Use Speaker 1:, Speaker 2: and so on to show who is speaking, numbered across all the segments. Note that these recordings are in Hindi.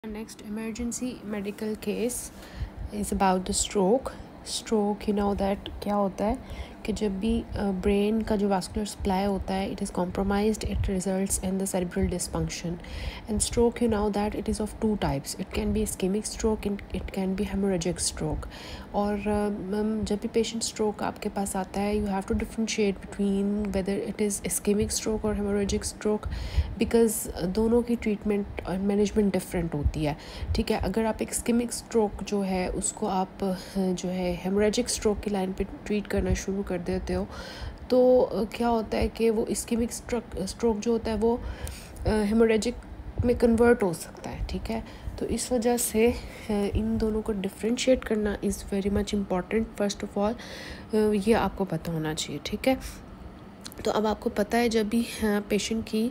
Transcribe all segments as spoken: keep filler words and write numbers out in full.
Speaker 1: Next emergency medical case is about the stroke. Stroke, you know that क्या होता है कि जब भी ब्रेन का जो वास्कुलर सप्लाई होता है it is compromised, it results in the cerebral dysfunction. And stroke, you know that it is of two types. It can be ischemic stroke and it can be hemorrhagic stroke. और uh, जब भी पेशेंट स्ट्रोक आपके पास आता है, you have to differentiate between whether it is ischemic stroke और हेमोरेजिक स्ट्रोक, बिकॉज दोनों की ट्रीटमेंट और मैनेजमेंट डिफरेंट होती है. ठीक है, अगर आप इस्केमिक स्ट्रोक जो है उसको आप जो है हेमोरेजिक स्ट्रोक की लाइन पे ट्रीट करना शुरू कर देते हो, तो क्या होता है कि वो इस्केमिक स्ट्रोक स्ट्रोक जो होता है वो हेमोरेजिक में कन्वर्ट हो सकता है. ठीक है, तो इस वजह से इन दोनों को डिफ्रेंशिएट करना is very much important. First of all ये आपको पता होना चाहिए. ठीक है, तो अब आपको पता है जब भी पेशेंट की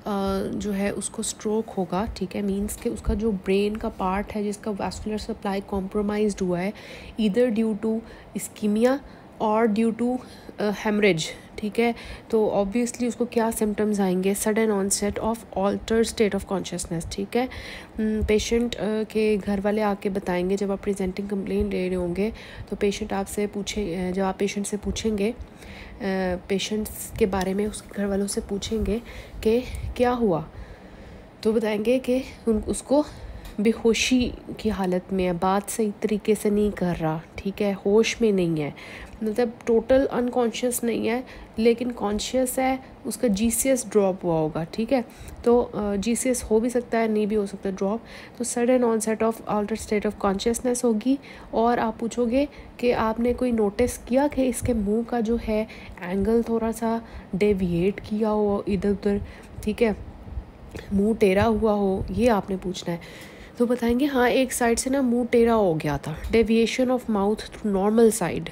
Speaker 1: जो है उसको स्ट्रोक होगा, ठीक है, मींस कि उसका जो ब्रेन का पार्ट है जिसका वास्कुलर सप्लाई कॉम्प्रोमाइज्ड हुआ है, ईदर ड्यू टू इस्कीमिया और ड्यू टू हेमरेज. ठीक है, तो ऑब्वियसली उसको क्या सिम्टम्स आएंगे? Sudden onset of altered state of consciousness. ठीक है, पेशेंट के घर वाले आके बताएंगे जब आप प्रेजेंटिंग कंप्लेंट ले रहे होंगे, तो पेशेंट आपसे पूछे जब आप पेशेंट से पूछेंगे पेशेंट्स के बारे में, उसके घर वालों से पूछेंगे कि क्या हुआ, तो बताएंगे कि उन उसको बेहोशी की हालत में है, बात सही तरीके से नहीं कर रहा. ठीक है, होश में नहीं है, मतलब टोटल अनकॉन्शियस नहीं है लेकिन कॉन्शियस है, उसका जीसीएस ड्रॉप हुआ होगा. ठीक है, तो जीसीएस हो भी सकता है, नहीं भी हो सकता ड्रॉप. तो sudden onset of altered state of consciousness होगी. और आप पूछोगे कि आपने कोई नोटिस किया कि इसके मुंह का जो है एंगल थोड़ा सा डेविएट किया हो इधर उधर, ठीक है, मुंह टेढ़ा हुआ हो, ये आपने पूछना है. तो बताएंगे हाँ, एक साइड से ना मुंह टेढ़ा हो गया था, deviation of mouth to normal side.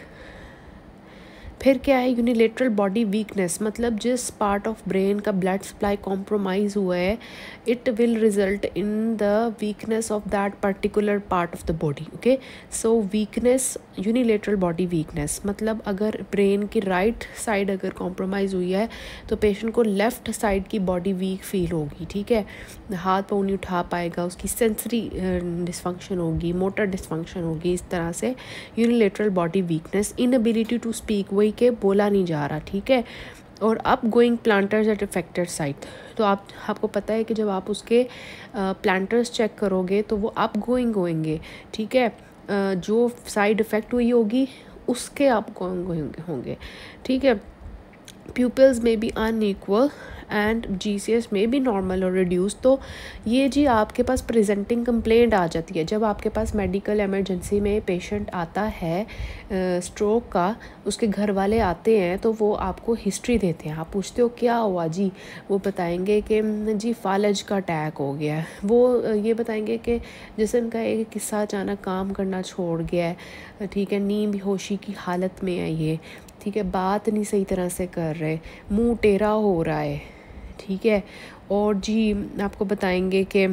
Speaker 1: फिर क्या है? यूनिलेटरल बॉडी वीकनेस, मतलब जिस पार्ट ऑफ ब्रेन का ब्लड सप्लाई कॉम्प्रोमाइज हुआ है, it will result in the weakness of that particular part of the body. Okay, so weakness, unilateral body weakness, मतलब अगर ब्रेन की राइट साइड अगर कॉम्प्रोमाइज हुई है तो पेशेंट को लेफ्ट साइड की बॉडी वीक फील होगी. ठीक है, हाथ पाँव नहीं उठा पाएगा, उसकी सेंसरी डिसफंक्शन होगी, मोटर डिसफंक्शन होगी. इस तरह से unilateral body weakness, inability to speak, वही के बोला नहीं जा रहा. ठीक है, और up going plantars at affected site, तो आप आपको पता है कि जब आप उसके प्लांटर्स चेक करोगे तो वो अप गोइंग होंगे. ठीक है, जो साइड इफेक्ट हुई होगी उसके अप गोइंग होंगे. ठीक है, प्यूपिल्स में बी अनइक्वल एंड जीसीएस में भी नॉर्मल और रिड्यूस. तो ये जी आपके पास प्रेजेंटिंग कंप्लेंट आ जाती है जब आपके पास मेडिकल इमरजेंसी में पेशेंट आता है स्ट्रोक का, उसके घर वाले आते हैं तो वो आपको हिस्ट्री देते हैं. आप पूछते हो क्या हुआ जी, वो बताएंगे कि जी फालज का अटैक हो गया है. वो ये बताएंगे कि जैसे उनका एक किस्सा अचानक काम करना छोड़ गया है. ठीक है, नींद बेहोशी की हालत में है ये. ठीक है, बात नहीं सही तरह से कर रहे, मुंह टेढ़ा हो रहा है. ठीक है, और जी आपको बताएंगे कि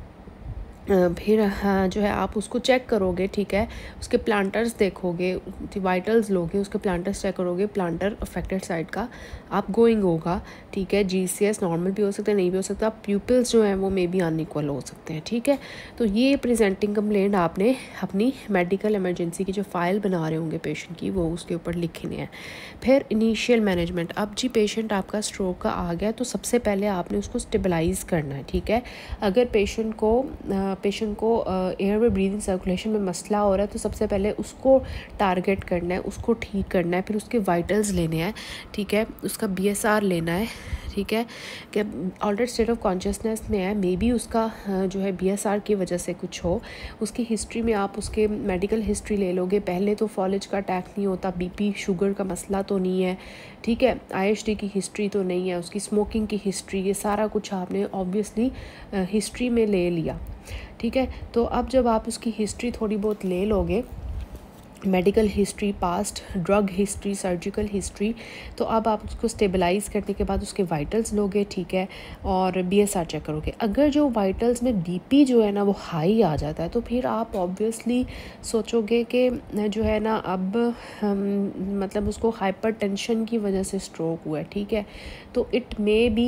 Speaker 1: फिर हाँ जो है आप उसको चेक करोगे. ठीक है, उसके प्लांटर्स देखोगे, वाइटल्स लोगे, उसके प्लांटर्स चेक करोगे, प्लांटर अफेक्टेड साइड का आप गोइंग होगा. ठीक है, जीसीएस नॉर्मल भी हो सकता है, नहीं भी हो सकता, प्यूपिल्स जो हैं वो मे बी अनइक्वल हो सकते हैं. ठीक है, तो ये प्रेजेंटिंग कंप्लेंट आपने अपनी मेडिकल इमरजेंसी की जो फाइल बना रहे होंगे पेशेंट की, वो उसके ऊपर लिखने हैं. फिर इनिशियल मैनेजमेंट, अब जी पेशेंट आपका स्ट्रोक का आ गया तो सबसे पहले आपने उसको स्टेबलाइज़ करना है. ठीक है, अगर पेशेंट को पेशेंट को एयर वे ब्रीदिंग सर्कुलेशन में मसला हो रहा है तो सबसे पहले उसको टारगेट करना है, उसको ठीक करना है. फिर उसके वाइटल्स लेने हैं. ठीक है, उसका बीएसआर लेना है. ठीक है, कि ऑल्टर्ड स्टेट ऑफ कॉन्शियसनेस में है, मे बी उसका जो है बीएसआर की वजह से कुछ हो. उसकी हिस्ट्री में आप उसके मेडिकल हिस्ट्री ले लोगे. पहले तो फॉलेज का अटैक नहीं होता, बीपी शुगर का मसला तो नहीं है. ठीक है, आईएसडी की हिस्ट्री तो नहीं है, उसकी स्मोकिंग की हिस्ट्री, ये सारा कुछ आपने ऑब्वियसली हिस्ट्री में ले लिया. ठीक है, तो अब जब आप उसकी हिस्ट्री थोड़ी बहुत ले लोगे, medical history, past drug history, surgical history, तो अब आप उसको स्टेबलाइज़ करने के बाद उसके वाइटल्स लोगे. ठीक है, और बीएसआर चेक करोगे. अगर जो वाइटल्स में बीपी जो है ना वो हाई आ जाता है तो फिर आप ऑब्वियसली सोचोगे कि जो है ना अब हम, मतलब उसको हाइपरटेंशन की वजह से स्ट्रोक हुआ है. ठीक है, तो इट मे बी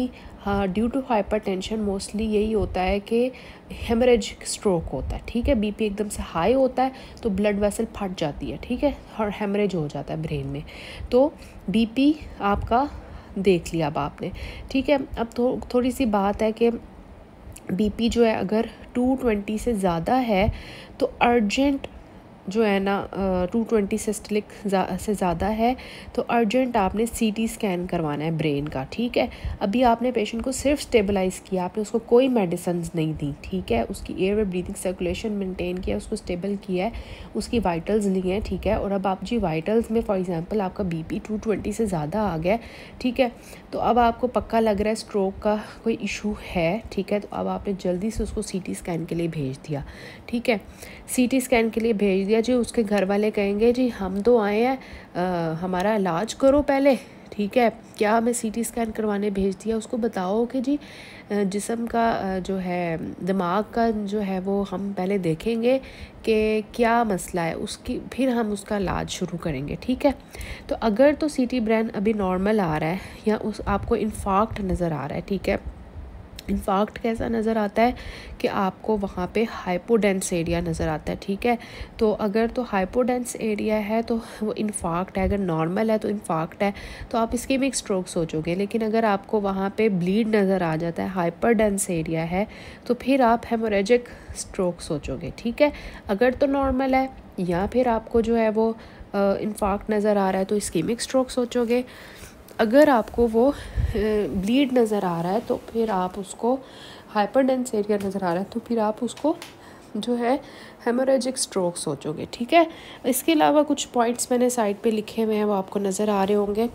Speaker 1: हाँ, ड्यू टू हाइपरटेंशन मोस्टली यही होता है कि हेमरेजिक स्ट्रोक होता है, ठीक है। बीपी एकदम से हाई होता है तो ब्लड वेसल फट जाती है, ठीक है, और हेमरेज हो जाता है ब्रेन में। तो बीपी आपका देख लिया अब आपने, ठीक है। अब थो, थोड़ी सी बात है कि बीपी जो है अगर टू ट्वेंटी से ज़्यादा है तो अर्जेंट जो है ना टू ट्वेंटी सिस्टलिक से ज़्यादा है तो अर्जेंट आपने सीटी स्कैन करवाना है ब्रेन का, ठीक है। अभी आपने पेशेंट को सिर्फ स्टेबलाइज़ किया, आपने उसको कोई मेडिसिन नहीं दी, ठीक है। उसकी एयर ब्रीथिंग सर्कुलेशन मेंटेन किया, उसको स्टेबल किया है, उसकी वाइटल्स लिए हैं, ठीक है। और अब आप जी वाइटल्स में फॉर एग्जांपल आपका बीपी टू ट्वेंटी से ज़्यादा आ गया, ठीक है, तो अब आपको पक्का लग रहा है स्ट्रोक का कोई इशू है, ठीक है। तो अब आपने जल्दी से उसको सीटी स्कैन के लिए भेज दिया, ठीक है। सीटी स्कैन के लिए भेज दिया जी, उसके घर वाले कहेंगे जी हम तो आए हैं, हमारा इलाज करो पहले, ठीक है। क्या हमें सीटी स्कैन करवाने भेज दिया, उसको बताओ कि जी जिस्म का जो है, दिमाग का जो है वो हम पहले देखेंगे कि क्या मसला है, उसकी फिर हम उसका इलाज शुरू करेंगे, ठीक है। तो अगर तो सीटी ब्रेन अभी नॉर्मल आ रहा है या उस आपको इन्फार्क्ट नज़र आ रहा है, ठीक है। इन्फार्क्ट कैसा नज़र आता है कि आपको वहाँ पे हाइपोडेंस एरिया नज़र आता है, ठीक है। तो अगर तो हाइपोडेंस एरिया है तो वो इन्फार्क्ट है, अगर नॉर्मल है तो इन्फार्क्ट है, तो आप इसके भी एक स्ट्रोक सोचोगे। लेकिन अगर आपको वहाँ पे ब्लीड नज़र आ जाता है, हाइपरडेंस एरिया है, तो फिर आप हेमोरेजिक स्ट्रोक सोचोगे, ठीक है। अगर तो नॉर्मल है या फिर आपको जो है वो इन्फार्क्ट नज़र आ रहा है तो इस्कीमिक स्ट्रोक सोचोगे। अगर आपको वो ब्लीड नज़र आ रहा है तो फिर आप उसको हाइपरडेंस एरिया नज़र आ रहा है तो फिर आप उसको जो है हेमोरेजिक स्ट्रोक सोचोगे, ठीक है। इसके अलावा कुछ पॉइंट्स मैंने साइड पे लिखे हुए हैं, वो आपको नज़र आ रहे होंगे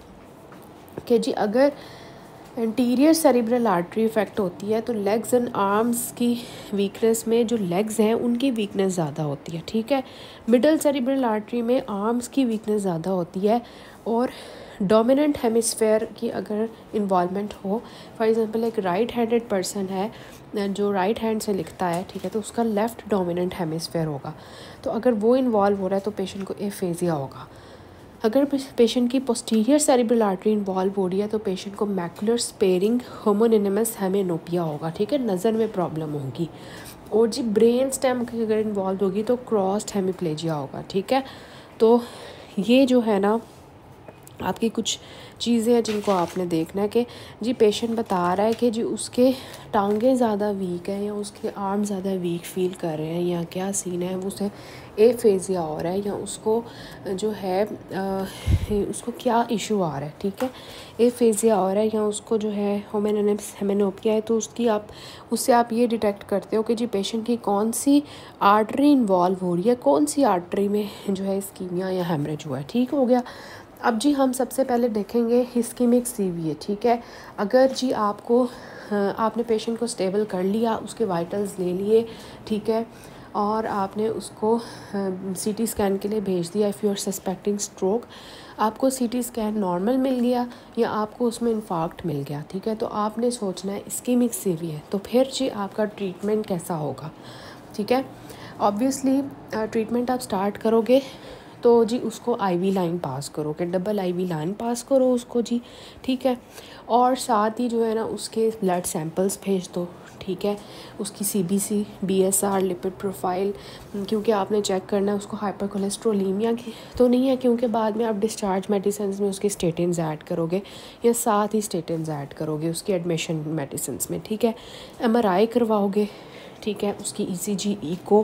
Speaker 1: कि जी अगर एंटीरियर सेरिब्रल आर्टरी इफेक्ट होती है तो लेग्स एंड आर्म्स की वीकनेस में जो लेग्स हैं उनकी वीकनेस ज़्यादा होती है, ठीक है। मिडल सेरिब्रल आर्टरी में आर्म्स की वीकनेस ज़्यादा होती है और डोमिनेंट हेमिस्फेयर की अगर इन्वॉल्वमेंट हो, फॉर एग्जांपल एक राइट हैंडेड पर्सन है जो राइट हैंड से लिखता है, ठीक है, तो उसका लेफ़्ट डोमिनेंट हेमिस्फेयर होगा। तो अगर वो इन्वॉल्व हो रहा है तो पेशेंट को एफेजिया होगा। अगर पेशेंट की पोस्टीरियर सेरिब्रल आर्टरी इन्वॉल्व हो रही है तो पेशेंट को मैकुलर स्पेयरिंग होमोनिमस हेमेनोपिया होगा, ठीक है, नज़र में प्रॉब्लम होगी। और जी ब्रेन स्टेम की अगर इन्वॉल्व होगी तो क्रॉस्ड हेमिप्लेजिया होगा, ठीक है। तो ये जो है ना आपकी कुछ चीज़ें हैं जिनको आपने देखना है कि जी पेशेंट बता रहा है कि जी उसके टांगें ज़्यादा वीक हैं या उसके आर्म ज़्यादा वीक फील कर रहे हैं या क्या सीन है, वो उसे एफेजिया हो रहा है या उसको जो है आ, उसको क्या इशू आ रहा है, ठीक है, एफेजिया हो रहा है या उसको जो है होमेनोनिम्स हेमेनोपिया है। तो उसकी आप उससे आप ये डिटेक्ट करते हो कि जी पेशेंट की कौन सी आर्टरी इन्वॉल्व हो रही है, कौन सी आर्टरी में जो है इस्कीमिया या हेमरेज हुआ है, ठीक हो गया। अब जी हम सबसे पहले देखेंगे इस्कीमिक सीवियर, ठीक है। अगर जी आपको आपने पेशेंट को स्टेबल कर लिया, उसके वाइटल्स ले लिए, ठीक है, और आपने उसको सीटी स्कैन के लिए भेज दिया, if you are suspecting stroke, आपको सीटी स्कैन नॉर्मल मिल गया या आपको उसमें इन्फार्क्ट मिल गया, ठीक है, तो आपने सोचना है इस्कीमिक सीवियर। तो फिर जी आपका ट्रीटमेंट कैसा होगा, ठीक है। ऑब्वियसली ट्रीटमेंट आप स्टार्ट करोगे तो जी उसको आईवी लाइन पास करो, कि डबल आईवी लाइन पास करो उसको जी, ठीक है। और साथ ही जो है ना उसके ब्लड सैंपल्स भेज दो, ठीक है, उसकी सीबीसी, बीएसआर, लिपिड प्रोफाइल, क्योंकि आपने चेक करना है उसको हाइपर कोलेस्ट्रोलीमिया की तो नहीं है, क्योंकि बाद में आप डिस्चार्ज मेडिसिन में उसके स्टेटिन्स ऐड करोगे या साथ ही स्टेटिन्स ऐड करोगे उसकी एडमिशन मेडिसिन में, ठीक है। एमआरआई करवाओगे, ठीक है, उसकी ईसीजी, इको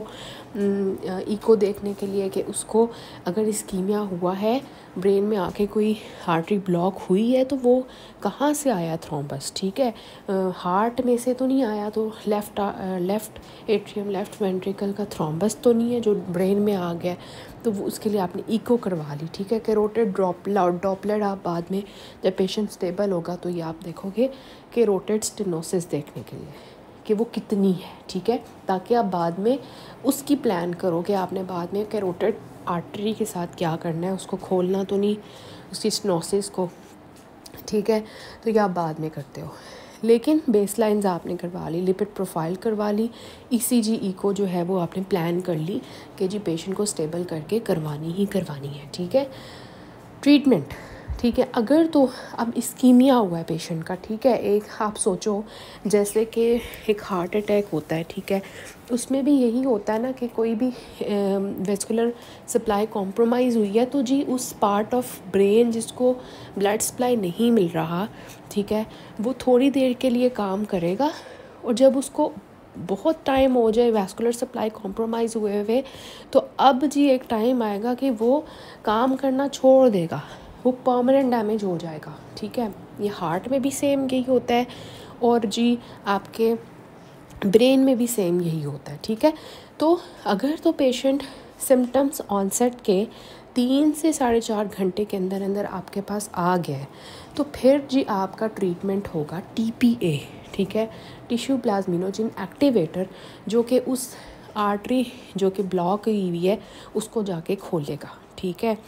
Speaker 1: इको देखने के लिए कि उसको अगर इस्कीमिया हुआ है, ब्रेन में आके कोई आर्टरी ब्लॉक हुई है तो वो कहाँ से आया थ्रोम्बस, ठीक है, हार्ट में से तो नहीं आया, तो left left atrium, left ventricle का थ्रोम्बस तो नहीं है जो ब्रेन में आ गया, तो वो उसके लिए आपने इको करवा ली, ठीक है। कैरोटिड ड्रॉपलेट डॉपलेट आप बाद में जब पेशेंट स्टेबल होगा तो ये आप देखोगे कैरोटिड स्टेनोसिस देखने के लिए कि वो कितनी है, ठीक है, ताकि आप बाद में उसकी प्लान करो कि आपने बाद में कैरोटिड आर्टरी के साथ क्या करना है, उसको खोलना तो नहीं उसकी स्टेनोसिस को, ठीक है, तो ये आप बाद में करते हो। लेकिन बेसलाइंस आपने करवा ली, लिपिड प्रोफाइल करवा ली, ईसीजी, इको जो है वो आपने प्लान कर ली कि जी पेशेंट को स्टेबल करके करवानी ही करवानी है, ठीक है। ट्रीटमेंट ठीक है। अगर तो अब इस्कीमिया हुआ है पेशेंट का, ठीक है, एक आप सोचो जैसे कि एक हार्ट अटैक होता है, ठीक है, उसमें भी यही होता है ना कि कोई भी वेस्कुलर सप्लाई कॉम्प्रोमाइज़ हुई है तो जी उस पार्ट ऑफ ब्रेन जिसको ब्लड सप्लाई नहीं मिल रहा, ठीक है, वो थोड़ी देर के लिए काम करेगा, और जब उसको बहुत टाइम हो जाए वैस्कुलर सप्लाई कॉम्प्रोमाइज़ हुए हुए, तो अब जी एक टाइम आएगा कि वो काम करना छोड़ देगा, वो परमानेंट डैमेज हो जाएगा, ठीक है। ये हार्ट में भी सेम यही होता है, और जी आपके ब्रेन में भी सेम यही होता है, ठीक है। तो अगर तो पेशेंट सिम्टम्स ऑनसेट के तीन से साढ़े चार घंटे के अंदर अंदर आपके पास आ गया है, तो फिर जी आपका ट्रीटमेंट होगा टी पी ए, ठीक है, टिश्यू प्लाज्मिनोजेन एक्टिवेटर, जो कि उस आर्टरी जो कि ब्लॉक हुई हुई है उसको जाके खोलेगा, ठीक है।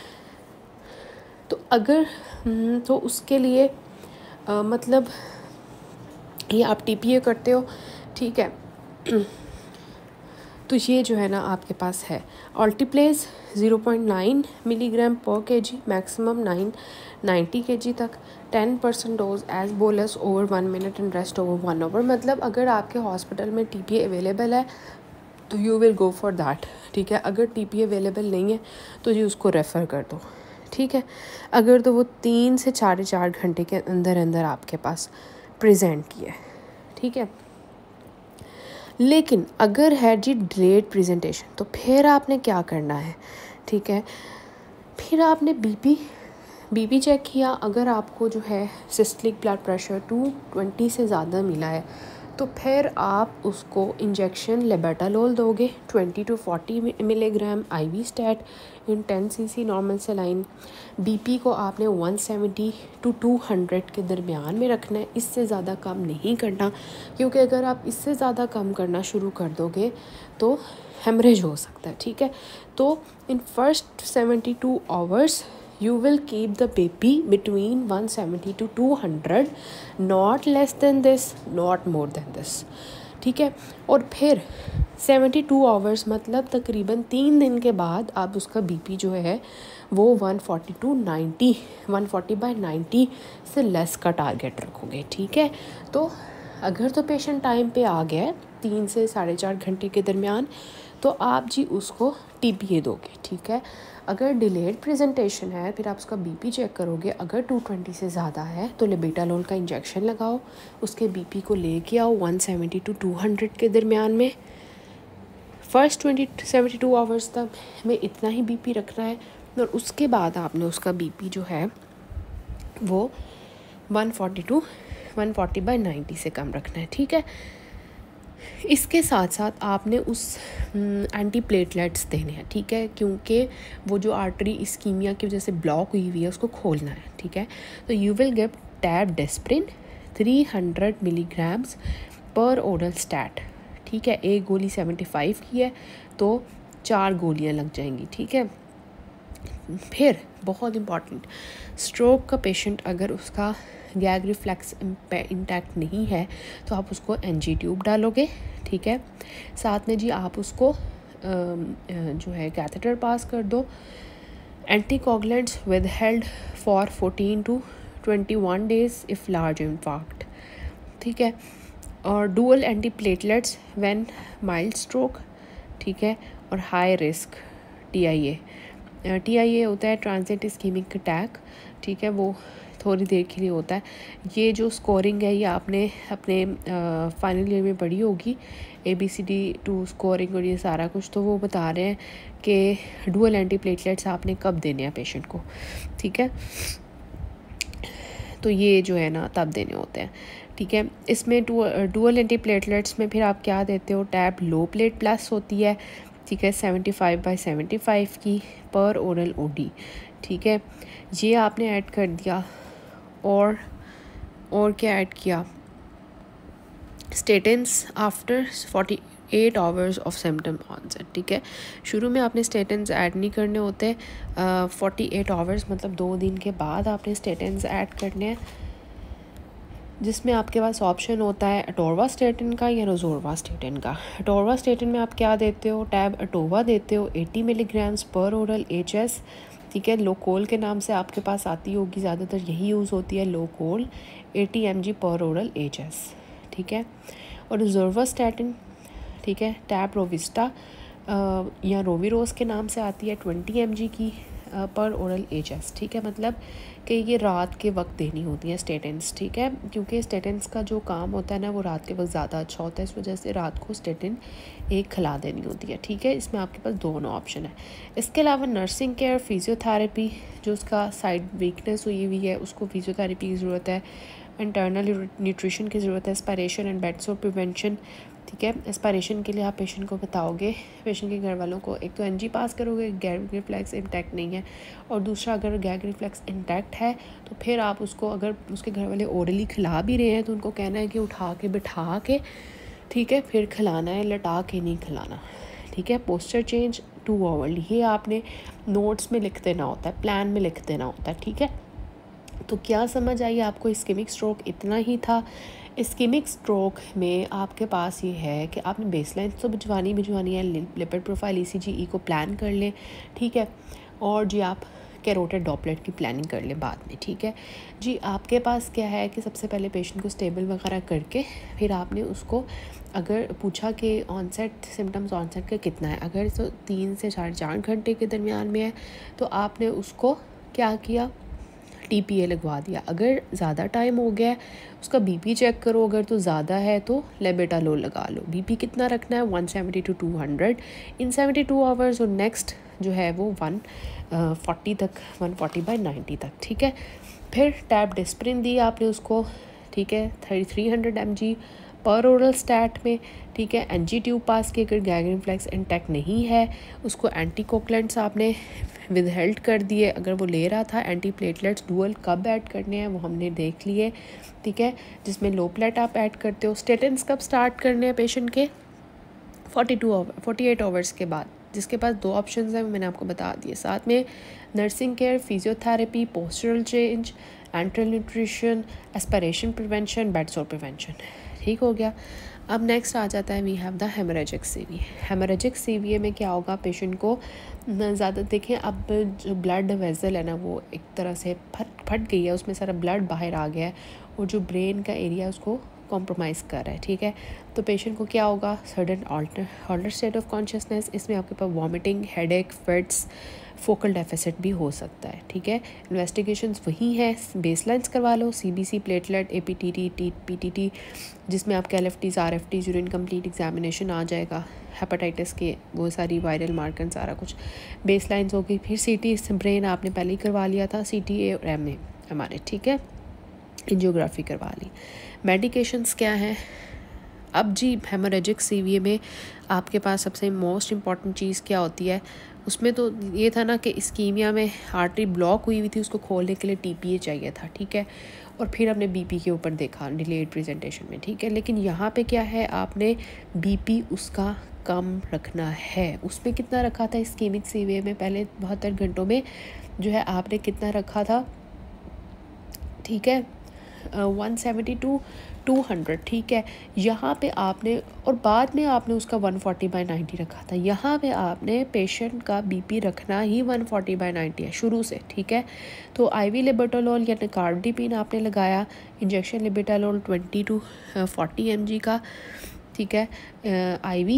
Speaker 1: तो अगर तो उसके लिए आ, मतलब ये आप टी पी ए करते हो, ठीक है, तो ये जो है ना आपके पास है alteplase zero point nine milligram per K G, maximum nine ninety K G तक, ten percent dose as bolus over one minute and rest over one hour. मतलब अगर आपके हॉस्पिटल में टी पी ए अवेलेबल है तो you will go for that, ठीक है। अगर टी पी ए अवेलेबल नहीं है तो जी उसको रेफ़र कर दो, ठीक है। अगर तो वो तीन से साढ़े चार घंटे के अंदर अंदर आपके पास प्रेजेंट किया है, ठीक है। लेकिन अगर है जी डिलेड प्रेजेंटेशन, तो फिर आपने क्या करना है, ठीक है, फिर आपने बीपी बीपी चेक किया। अगर आपको जो है systolic blood pressure two twenty से ज़्यादा मिला है, तो फिर आप उसको इंजेक्शन लेबेटालोल दोगे twenty to forty milligram IV stat in ten CC normal saline. BP को आपने one seventy to two hundred के दरमियान में रखना है, इससे ज़्यादा कम नहीं करना, क्योंकि अगर आप इससे ज़्यादा कम करना शुरू कर दोगे तो हेमरेज हो सकता है, ठीक है। तो in first seventy two hours you will keep the baby between one seventy to two hundred, not less than this, not more than this, ठीक है। और फिर सेवेंटी टू आवर्स मतलब तकरीबन तीन दिन के बाद आप उसका बीपी जो है वो one forty to ninety, one forty by ninety से लेस का टारगेट रखोगे, ठीक है। तो अगर तो पेशेंट टाइम पे आ गया है तीन से साढ़े चार घंटे के दरमियान, तो आप जी उसको टी पी ए दोगे, ठीक है। अगर डिलेड प्रेजेंटेशन है फिर आप उसका बीपी चेक करोगे, अगर टू ट्वेंटी से ज़्यादा है तो लेबेटालोल का इंजेक्शन लगाओ, उसके बीपी को लेके आओ one seventy to two hundred के दरमियान में। First twenty seventy two hours तक में इतना ही बीपी रखना है, और उसके बाद आपने उसका बीपी जो है वो one forty to one forty by ninety से कम रखना है, ठीक है। इसके साथ साथ आपने उस एंटी प्लेटलेट्स देने हैं, ठीक है, क्योंकि वो जो आर्टरी इस्कीमिया की वजह से ब्लॉक हुई हुई है उसको खोलना है, ठीक है। तो you will give tab Desprin three hundred milligrams per oral stat, ठीक है। एक गोली सेवेंटी फाइव की है तो चार गोलियां लग जाएंगी, ठीक है। फिर बहुत इम्पॉर्टेंट, स्ट्रोक का पेशेंट अगर उसका गैग रिफ्लेक्स इंटैक्ट नहीं है तो आप उसको एनजी ट्यूब डालोगे, ठीक है। साथ में जी आप उसको जो है कैथेटर पास कर दो। Anticoagulants withheld for fourteen to twenty one days if large infarct, ठीक है। और dual anti platelets when mild stroke, ठीक है। और high risk T I A T I A होता है ट्रांजिट इस्कीमिक अटैक, ठीक है, वो थोड़ी देर के लिए होता है। ये जो स्कोरिंग है ये आपने अपने फाइनल ईयर में पढ़ी होगी, A B C D two scoring और ये सारा कुछ। तो वो बता रहे हैं कि डुअल एंटी प्लेटलेट्स आपने कब देने हैं पेशेंट को, ठीक है। तो ये जो है ना तब देने होते हैं, ठीक है। इसमें डुअल एंटी प्लेटलेट्स में फिर आप क्या देते हो, टैब लो प्लेट प्लस होती है, ठीक है, seventy five by seventy five की पर ओरल ओ डी, ठीक है। ये आपने ऐड कर दिया। और और क्या ऐड किया, statins after forty eight hours of symptom onset, ठीक है। शुरू में आपने स्टेटेंस ऐड नहीं करने होते, फोर्टी एट आवर्स मतलब दो दिन के बाद आपने स्टेटेंस ऐड करने हैं, जिसमें आपके पास ऑप्शन होता है अटोर्वास्टेटिन का या रोज़ोर्वास्टेटिन का। अटोर्वास्टेटिन में आप क्या देते हो, टैब अटोवा देते हो eighty milligrams per oral H S, ठीक है। लोकोल के नाम से आपके पास आती होगी, ज़्यादातर यही यूज़ होती है, local eighty M G per oral H S, ठीक है। और रोज़र्वास्टैटिन, ठीक है, टैप रोविस्टा या रोवीरोस के नाम से आती है, ट्वेंटी एम जी की पर ओरल एच एस, ठीक है। मतलब कि ये रात के वक्त देनी होती है स्टेटिन्स, ठीक है, क्योंकि स्टेटिन्स का जो काम होता है ना वो रात के वक्त ज़्यादा अच्छा होता है, इस वजह से रात को स्टेटिन एक खिला देनी होती है, ठीक है। इसमें आपके पास दोनों ऑप्शन है। इसके अलावा नर्सिंग केयर, फिजियोथेरेपी, जो उसका साइड वीकनेस हुई हुई है उसको फिजियोथेरेपी की ज़रूरत है, इंटरनल न्यूट्रिशन की ज़रूरत है, aspiration and bed sore prevention, ठीक है। एस्पायरेशन के लिए आप पेशेंट को बताओगे, पेशेंट के घर वालों को, एक तो एनजी पास करोगे, गैग रिफ्लेक्स इंटैक्ट नहीं है, और दूसरा अगर गैग रिफ्लेक्स इंटैक्ट है तो फिर आप उसको, अगर उसके घर वाले ओरली खिला भी रहे हैं तो उनको कहना है कि उठा के बिठा के, ठीक है, फिर खिलाना है, लटा के नहीं खिलाना, ठीक है। पोस्चर चेंज टू आवरली, ये आपने नोट्स में लिख देना होता है, प्लान में लिख देना होता है, ठीक है। तो क्या समझ आई आपको? इस्केमिक स्ट्रोक इतना ही था। इस्केमिक स्ट्रोक में आपके पास ये है कि आपने बेसलाइन तो भिजवानी भिजवानी है, लिपिड प्रोफाइल ईसीजी ई को प्लान कर लें, ठीक है, और जी आप कैरोटिड डॉपलेट की प्लानिंग कर लें बाद में, ठीक है जी। आपके पास क्या है कि सबसे पहले पेशेंट को स्टेबल वगैरह करके फिर आपने उसको अगर पूछा कि ऑनसेट सिम्टम्स ऑनसेट का कितना है, अगर तो तीन से साढ़े चार घंटे के दरमियान में है तो आपने उसको क्या किया, टीपीए लगवा दिया। अगर ज़्यादा टाइम हो गया है उसका बीपी चेक करो, अगर तो ज़्यादा है तो लेबेटालोल लगा लो। बीपी कितना रखना है, one seventy to two hundred in seventy two hours, और नेक्स्ट जो है वो वन फोर्टी तक, वन फोर्टी बाई नाइन्टी तक, ठीक है। फिर टैब डिस्प्रिन दी आपने उसको, ठीक है, thirty three hundred M G per oral stat में, ठीक है। एनजी ट्यूब पास की, अगर गैग रिफ्लेक्स इंटैक्ट नहीं है उसको एंटी कोकलेंट्स आपने विद हेल्ड कर दिए, अगर वो ले रहा था एंटी प्लेटलेट्स डुअल कब ऐड करने हैं वो हमने देख लिए, ठीक है, जिसमें लो प्लेट आप ऐड करते हो। स्टेटिन्स कब स्टार्ट करने हैं पेशेंट के, forty two hour forty eight hours के बाद, जिसके पास दो ऑप्शंस हैं वो मैंने आपको बता दिए। साथ में nursing care, physiotherapy, postural change, enteral nutrition, aspiration prevention, bed sore prevention, ठीक हो गया। अब नेक्स्ट आ जाता है we have the hemorrhagic CV. Hemorrhagic CV में क्या होगा, पेशेंट को ज़्यादा देखें, अब जो ब्लड वेसल है ना वो एक तरह से फट फट गई है, उसमें सारा ब्लड बाहर आ गया है और जो ब्रेन का एरिया उसको कॉम्प्रोमाइज़ कर रहा है, ठीक है। तो पेशेंट को क्या होगा, sudden alter alter state of consciousness, इसमें आपके पास vomiting, headache, fits, focal deficit भी हो सकता है, ठीक है। इन्वेस्टिगेशंस वही हैं, बेसलाइंस करवा लो, CBC, platelet, APTT, T PTT, जिसमें आपके LFTs, RFTs, urine complete examination आ जाएगा, हेपेटाइटिस के वो सारी वायरल मार्कर सारा कुछ बेसलाइंस होगी। फिर सीटी ब्रेन आपने पहले ही करवा लिया था, सीटीए और एमए हमारे, ठीक है, एंजियोग्राफी करवा ली। मेडिकेशंस क्या हैं अब जी, हेमोरेजिक सीवीए में आपके पास सबसे मोस्ट इम्पॉर्टेंट चीज़ क्या होती है, उसमें तो ये था ना कि इस्कीमिया में आर्टरी ब्लॉक हुई हुई थी, उसको खोलने के लिए टीपीए चाहिए था, ठीक है, और फिर हमने बीपी के ऊपर देखा डिलेड प्रेजेंटेशन में, ठीक है। लेकिन यहाँ पे क्या है, आपने बीपी उसका कम रखना है। उसमें कितना रखा था इस्कीमिक सीवीए में, पहले बहत्तर घंटों में जो है आपने कितना रखा था, ठीक है, one seventy to two hundred, ठीक है। यहाँ पे आपने, और बाद में आपने उसका वन फोर्टी बाई नाइन्टी रखा था। यहाँ पे आपने पेशेंट का बीपी रखना ही वन फोर्टी बाई नाइन्टी है शुरू से, ठीक है। तो आईवी लिबर्टालोल या कार्बडीपिन आपने लगाया, injection labetalol twenty to forty M G का, ठीक है, IV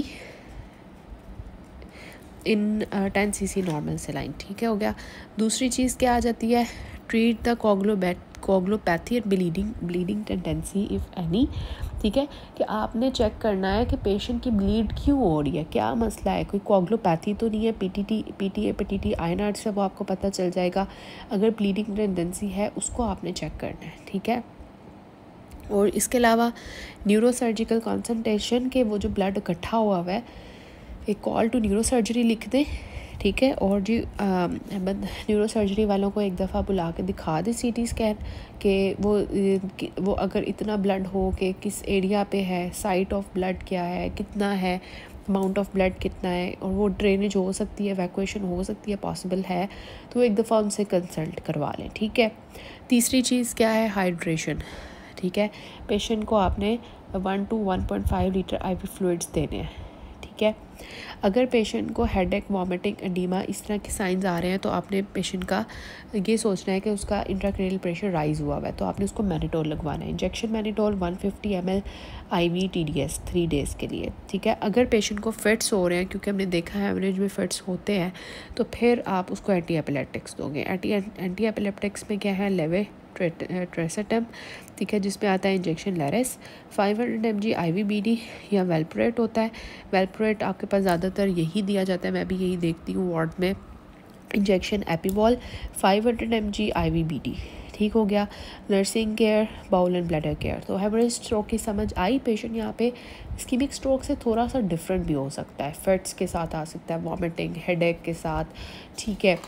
Speaker 1: in ten C C normal saline, ठीक है, हो गया। दूसरी चीज़ क्या आ जाती है, ट्रीट द कोगलोबैट coagulopathy and bleeding bleeding tendency if any, ठीक है, कि आपने चेक करना है कि पेशेंट की ब्लीड क्यों हो रही है, क्या मसला है, कोई कोगलोपैथी तो नहीं है, पीटीटी पीटीए पीटीटी आईएनआर से वो आपको पता चल जाएगा। अगर ब्लीडिंग टेंडेंसी है उसको आपने चेक करना है, ठीक है। और इसके अलावा न्यूरोसर्जिकल कंसल्टेशन के वो जो ब्लड इकट्ठा हुआ हुआ है, एक कॉल टू न्यूरोसर्जरी लिख दें, ठीक है। और जी न्यूरो सर्जरी वालों को एक दफ़ा बुला के दिखा दे सीटी स्कैन कि वो वो अगर इतना ब्लड हो कि किस एरिया पे है, साइट ऑफ ब्लड क्या है, कितना है, अमाउंट ऑफ ब्लड कितना है, और वो ड्रेनेज हो सकती है, वैक्यूएशन हो सकती है, पॉसिबल है, तो एक दफ़ा उनसे कंसल्ट करवा लें, ठीक है। तीसरी चीज़ क्या है, हाइड्रेशन, ठीक है। पेशेंट को आपने one two one point five litre I V fluids देने हैं, ठीक है। अगर पेशेंट को हेडेक, वॉमिटिंग, एडीमा इस तरह के साइंस आ रहे हैं तो आपने पेशेंट का ये सोचना है कि उसका इंट्राक्रेनियल प्रेशर राइज हुआ हुआ है, तो आपने उसको मैनिटोल लगवाना है। Injection mannitol one fifty M L I V T D S three days के लिए, ठीक है। अगर पेशेंट को फिट्स हो रहे हैं, क्योंकि हमने देखा है एवरेज में फिट्स होते हैं, तो फिर आप उसको एंटी एपिलेप्टिक्स दोगे। एंटी एंटी एपिलेप्टिक्स में क्या है, लेवे ट्रेसेटम, ठीक है, जिसमें आता है इंजेक्शन लेरेस। Five hundred M G I V B D या वेलप्रोएट होता है। वेलप्रोएट आपके पास ज़्यादातर यही दिया जाता है, मैं भी यही देखती हूँ वार्ड में। Injection Epival five hundred M G I V B D, ठीक हो गया। Nursing care, bowel and bladder care. तो हेमरेज स्ट्रोक की समझ आई। पेशेंट यहाँ पे इस्कीमिक स्ट्रोक से थोड़ा सा डिफरेंट भी हो सकता है, फिट्स के साथ आ सकता है, वॉमिटिंग, हेडेक के साथ, ठीक है,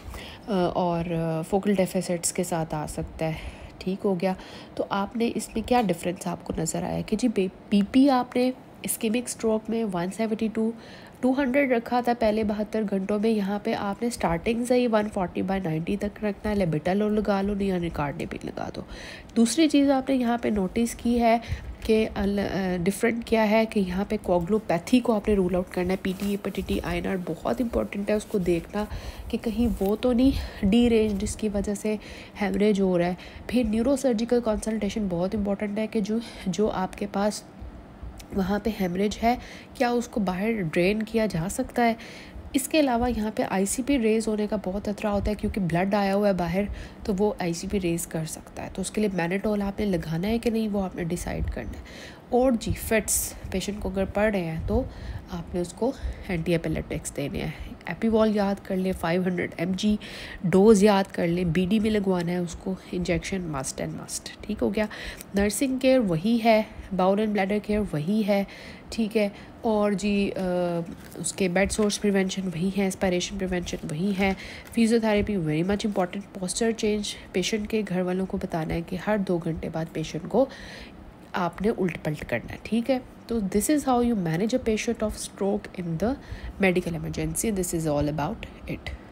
Speaker 1: और फोकल डेफिसिट्स के साथ आ सकता है, ठीक हो गया। तो आपने इसमें क्या डिफरेंस आपको नज़र आया कि जी बीपी आपने इस्कीमिक स्ट्रोक में one seventy to two hundred रखा था पहले बहत्तर घंटों में, यहाँ पे आपने स्टार्टिंग से ही वन फोर्टी बाई नाइन्टी तक रखना है। लेबिटालोल लगा लो, नहीं निकार्डिपिन लगा दो। दूसरी चीज़ आपने यहाँ पे नोटिस की है कि डिफरेंट क्या है कि यहाँ पे कोगुलोपैथी को आपने रूल आउट करना है। पीटी हेपेटिटी आई एन आर बहुत इंपॉर्टेंट है, उसको देखना कि कहीं वो तो नहीं डी रेंज जिसकी वजह से हेमरेज हो रहा है। फिर न्यूरोसर्जिकल कंसल्टेशन बहुत इंपॉर्टेंट है कि जो जो आपके पास वहाँ पे हेमरेज है क्या उसको बाहर ड्रेन किया जा सकता है। इसके अलावा यहाँ पे आईसीपी रेज होने का बहुत खतरा होता है, क्योंकि ब्लड आया हुआ है बाहर, तो वो आईसीपी रेज कर सकता है। तो उसके लिए मैनिटोल आपने लगाना है कि नहीं, वो आपने डिसाइड करना है। और जी फिट्स पेशेंट को अगर पड़ रहे हैं तो आपने उसको एंटी एपिलेप्टिक्स देने हैं। एपीवॉल याद कर ले, five hundred M G dose याद कर ले, बीडी में लगवाना है उसको, इंजेक्शन मस्ट एंड मस्ट, ठीक हो गया। नर्सिंग केयर वही है, बाउल एंड ब्लैडर केयर वही है, ठीक है। और जी आ, उसके बेड सोर्स प्रिवेंशन वही है, एस्पायरेशन प्रिवेंशन वही है। Physiotherapy very much important. Posture change patient के घर वालों को बताना है कि हर दो घंटे बाद पेशेंट को आपने उल्ट पलट करना है, ठीक है। तो this is how you manage a patient of stroke in the medical emergency, this is all about it.